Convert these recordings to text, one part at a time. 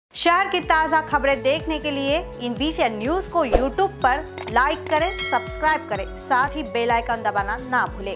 शहर की ताज़ा खबरें देखने के लिए इन VCN न्यूज को YouTube पर लाइक करें, सब्सक्राइब करें, साथ ही बेल आइकन दबाना ना भूलें।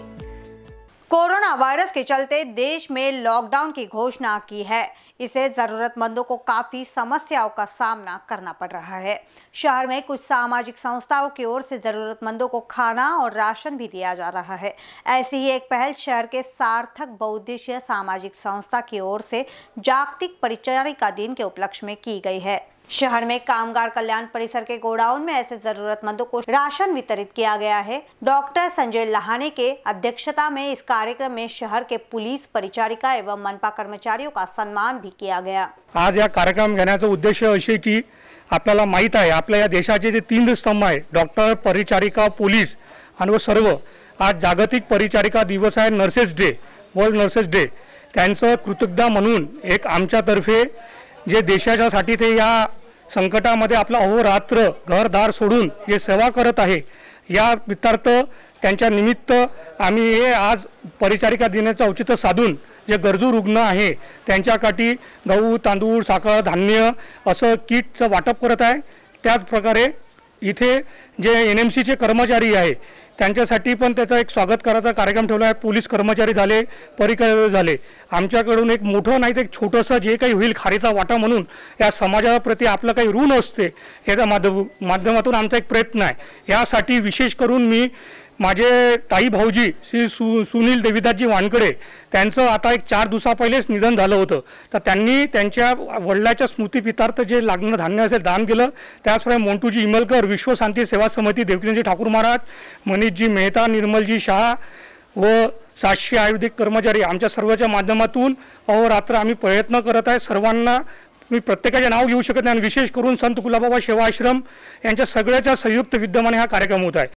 कोरोना वायरस के चलते देश में लॉकडाउन की घोषणा की है। इससे जरूरतमंदों को काफी समस्याओं का सामना करना पड़ रहा है। शहर में कुछ सामाजिक संस्थाओं की ओर से जरूरतमंदों को खाना और राशन भी दिया जा रहा है। ऐसी ही एक पहल शहर के सार्थक बहुउद्देशीय सामाजिक संस्था की ओर से जागतिक परिचारिका दिन के उपलक्ष्य में की गई है। शहर में कामगार कल्याण परिसर के गोडाउन में ऐसे जरूरतमंदों को राशन वितरित किया गया है। डॉक्टर संजय लहाने के अध्यक्षता में इस कार्यक्रम में शहर के पुलिस परिचारिका एवं मनपा कर्मचारियों का सम्मान भी किया गया। आज या कार्यक्रम घेण्याचा उद्देश असे की आपल्याला माहित आहे आपल्या या देशाचे जे तीन स्तंभ आहे डॉक्टर, परिचारिका, पोलीस आणि सर्व आज जागतिक परिचारिका दिवस आहे, nurses day, world nurses day. त्यांचं कृतज्ञता म्हणून एक आमच्यातर्फे जे देशाच्यासाठी ते या संकटामध्ये आपला अहोरात्र घरदार सोडून जे सेवा करत आहे या मित्रार्थ त्यांच्या निमित्त आम्ही हे आज परिचारिका दिनाचं औचित्य साधून जे गरजू रुग्ण आहे त्यांच्यासाठी गहू, तांदूळ, साखर, धान्य असं किटचं वाटप करत आहे। त्याच प्रकारे इथे जे NMC चे कर्मचारी आहे त्यांच्यासाठी पण त्याचा एक स्वागत करायचा कार्यक्रम ठेवला आहे। पोलीस कर्मचारी झाले, परिचारिका झाले। आमच्याकडून एक मोठं नाही तर एक छोटंसं जे काही होईल खारीचा वाटा म्हणून या समाजाप्रती आपलं काही ऋण असते याच्या माध्यमातून आमचा एक प्रयत्न आहे। यासाठी विशेष करून मी माझे ताई भाऊजी श्री सुनील देवीदासजी वानकडे त्यांचं आता एक 4 दिवसा पहिलेच निधन झालं होतं, तर त्यांनी त्यांच्या वडिलांच्या स्मृतिप्रित्यर्थ जे लागणारं धान्य असेल दान केलं। त्याचप्रमाणे मोंटूजी इमलकर, विश्वशांती सेवा समिती, देवकीनंदजी ठाकूर महाराज, मनीषजी मेहता, निर्मलजी शाह व 700 आयुर्वेदिक कर्मचारी आमच्या सर्वांच्या माध्यमातून अहोरात्र आम्ही प्रयत्न करत आहे। सर्वांना मी प्रत्येकाचे नाव घेऊ शकत नाही, विशेष करून संत कुलाबाबा सेवा आश्रम यांच्या सगळ्याच्या संयुक्त विद्यमाने हा कार्यक्रम होत आहे।